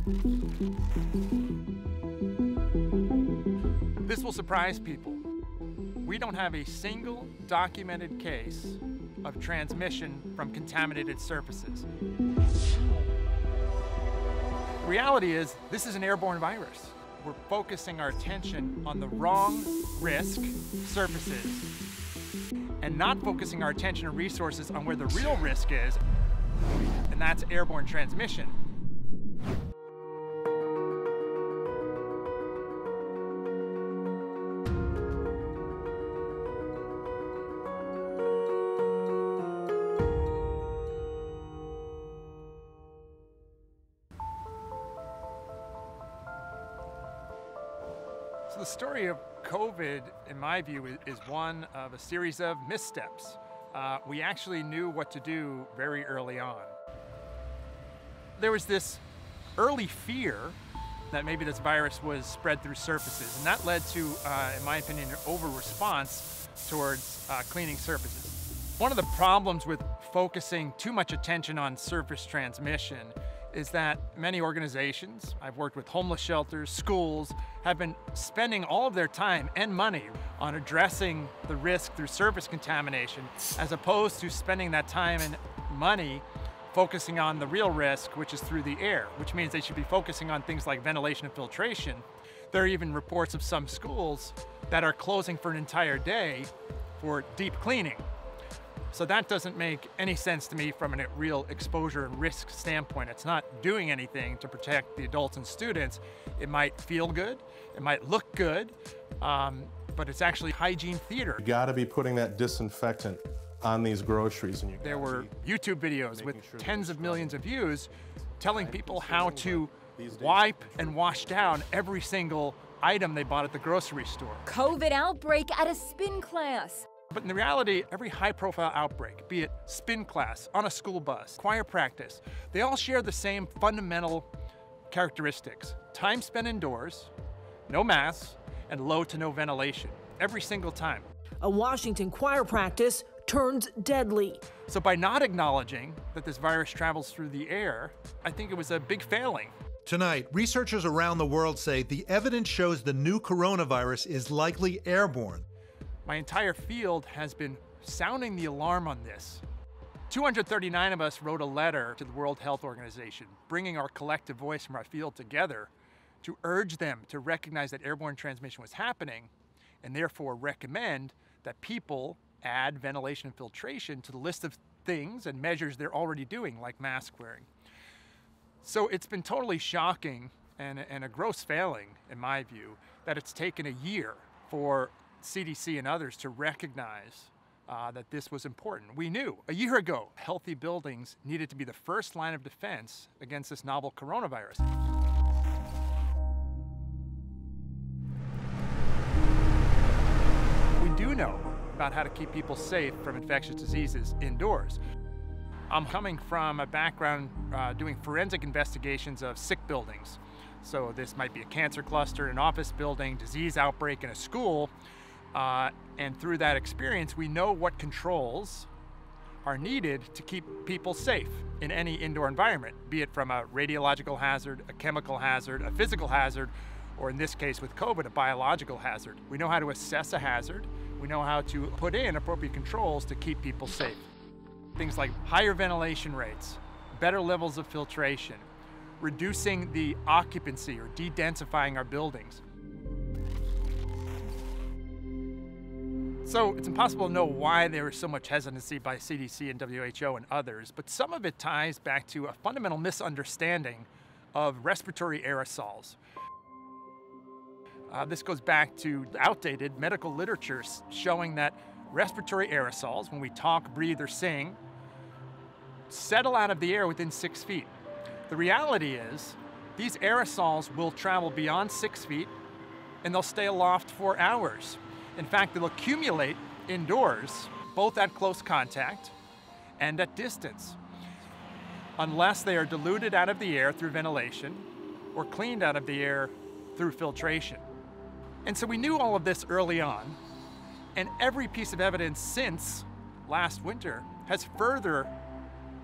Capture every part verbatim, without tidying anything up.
This will surprise people. We don't have a single documented case of transmission from contaminated surfaces. The reality is, this is an airborne virus. We're focusing our attention on the wrong risk surfaces and not focusing our attention and resources on where the real risk is, and that's airborne transmission. So the story of COVID, in my view, is one of a series of missteps. Uh, we actually knew what to do very early on. There was this early fear that maybe this virus was spread through surfaces, and that led to, uh, in my opinion, an over-response towards uh, cleaning surfaces. One of the problems with focusing too much attention on surface transmission is that many organizations, I've worked with homeless shelters, schools, have been spending all of their time and money on addressing the risk through surface contamination, as opposed to spending that time and money focusing on the real risk, which is through the air, which means they should be focusing on things like ventilation and filtration. There are even reports of some schools that are closing for an entire day for deep cleaning. So that doesn't make any sense to me from a real exposure and risk standpoint. It's not doing anything to protect the adults and students. It might feel good, it might look good, um, but it's actually hygiene theater. You gotta be putting that disinfectant on these groceries. And you there were YouTube videos with sure tens of millions of views telling people how to wipe and wash down every single item they bought at the grocery store. COVID outbreak at a spin class. But in the reality, every high-profile outbreak, be it spin class, on a school bus, choir practice, they all share the same fundamental characteristics. Time spent indoors, no masks, and low to no ventilation, every single time. A Washington choir practice turns deadly. So by not acknowledging that this virus travels through the air, I think it was a big failing. Tonight, researchers around the world say the evidence shows the new coronavirus is likely airborne. My entire field has been sounding the alarm on this. two hundred thirty-nine of us wrote a letter to the World Health Organization, bringing our collective voice from our field together to urge them to recognize that airborne transmission was happening and therefore recommend that people add ventilation and filtration to the list of things and measures they're already doing, like mask wearing. So it's been totally shocking and, and a gross failing, in my view, that it's taken a year for C D C and others to recognize uh, that this was important. We knew a year ago healthy buildings needed to be the first line of defense against this novel coronavirus. We do know about how to keep people safe from infectious diseases indoors. I'm coming from a background uh, doing forensic investigations of sick buildings. So this might be a cancer cluster, an office building, disease outbreak in a school. Uh, and through that experience, we know what controls are needed to keep people safe in any indoor environment, be it from a radiological hazard, a chemical hazard, a physical hazard, or in this case with COVID, a biological hazard. We know how to assess a hazard. We know how to put in appropriate controls to keep people safe. Things like higher ventilation rates, better levels of filtration, reducing the occupancy or de-densifying our buildings. So it's impossible to know why there was so much hesitancy by C D C and W H O and others, but some of it ties back to a fundamental misunderstanding of respiratory aerosols. Uh, this goes back to outdated medical literature showing that respiratory aerosols, when we talk, breathe, or sing, settle out of the air within six feet. The reality is, these aerosols will travel beyond six feet and they'll stay aloft for hours. In fact, they'll accumulate indoors, both at close contact and at distance, unless they are diluted out of the air through ventilation or cleaned out of the air through filtration. And so we knew all of this early on, and every piece of evidence since last winter has further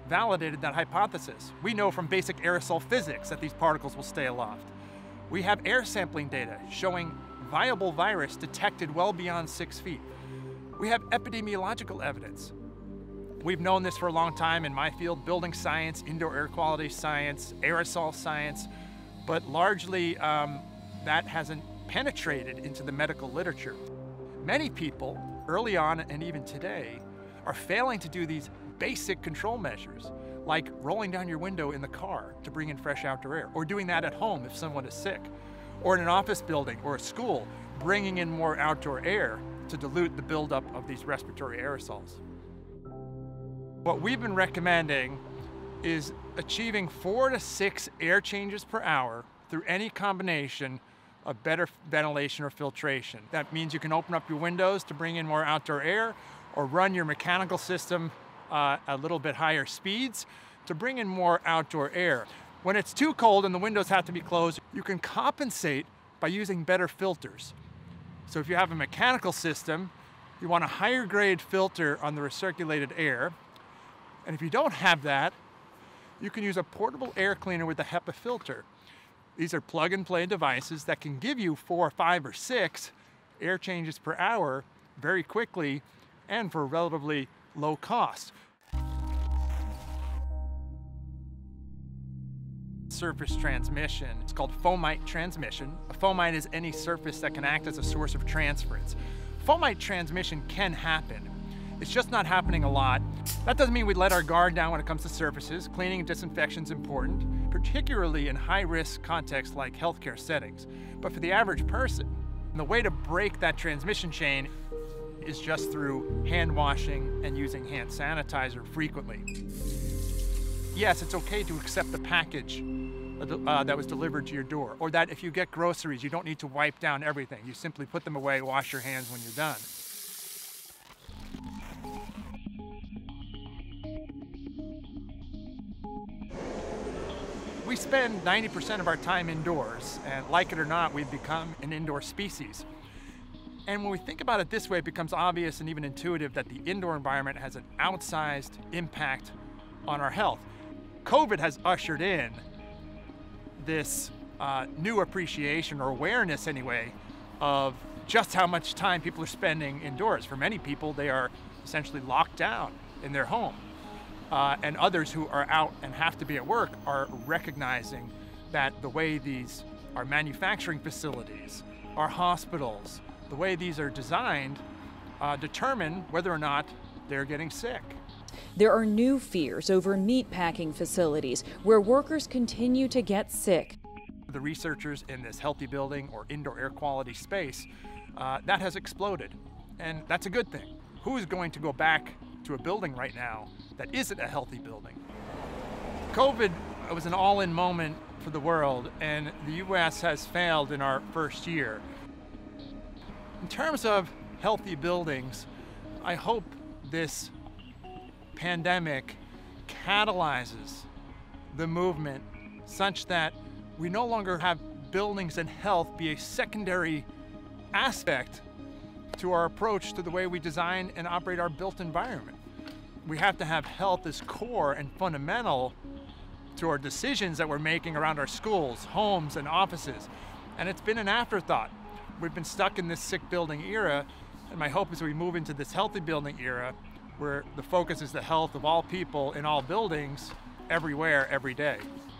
validated that hypothesis. We know from basic aerosol physics that these particles will stay aloft. We have air sampling data showing viable virus detected well beyond six feet. We have epidemiological evidence. We've known this for a long time in my field, building science, indoor air quality science, aerosol science, but largely um, that hasn't penetrated into the medical literature. Many people, early on and even today, are failing to do these basic control measures, like rolling down your window in the car to bring in fresh outdoor air, or doing that at home if someone is sick, or in an office building or a school, bringing in more outdoor air to dilute the buildup of these respiratory aerosols. What we've been recommending is achieving four to six air changes per hour through any combination of better ventilation or filtration. That means you can open up your windows to bring in more outdoor air, or run your mechanical system uh, a little bit higher speeds to bring in more outdoor air. When it's too cold and the windows have to be closed, you can compensate by using better filters. So if you have a mechanical system, you want a higher grade filter on the recirculated air. And if you don't have that, you can use a portable air cleaner with a HEPA filter. These are plug and play devices that can give you four, five, or six air changes per hour very quickly and for a relatively low cost. Surface transmission, it's called fomite transmission. A fomite is any surface that can act as a source of transference. Fomite transmission can happen. It's just not happening a lot. That doesn't mean we let our guard down when it comes to surfaces. Cleaning and disinfection is important, particularly in high-risk contexts like healthcare settings. But for the average person, the way to break that transmission chain is just through hand washing and using hand sanitizer frequently. Yes, it's okay to accept the package uh, that was delivered to your door, or that if you get groceries, you don't need to wipe down everything. You simply put them away, wash your hands when you're done. We spend ninety percent of our time indoors, and like it or not, we've become an indoor species. And when we think about it this way, it becomes obvious and even intuitive that the indoor environment has an outsized impact on our health. COVID has ushered in this uh, new appreciation, or awareness anyway, of just how much time people are spending indoors. For many people, they are essentially locked down in their home. Uh, and others who are out and have to be at work are recognizing that the way these, our manufacturing facilities, our hospitals, the way these are designed uh, determine whether or not they're getting sick. There are new fears over meatpacking facilities where workers continue to get sick. The researchers in this healthy building or indoor air quality space, uh, that has exploded, and that's a good thing. Who is going to go back to a building right now that isn't a healthy building? COVID was an all-in moment for the world, and the U S has failed in our first year. In terms of healthy buildings, I hope this pandemic catalyzes the movement such that we no longer have buildings and health be a secondary aspect to our approach to the way we design and operate our built environment. We have to have health as core and fundamental to our decisions that we're making around our schools, homes, and offices. And it's been an afterthought. We've been stuck in this sick building era, and my hope is we move into this healthy building era where the focus is the health of all people in all buildings, everywhere, every day.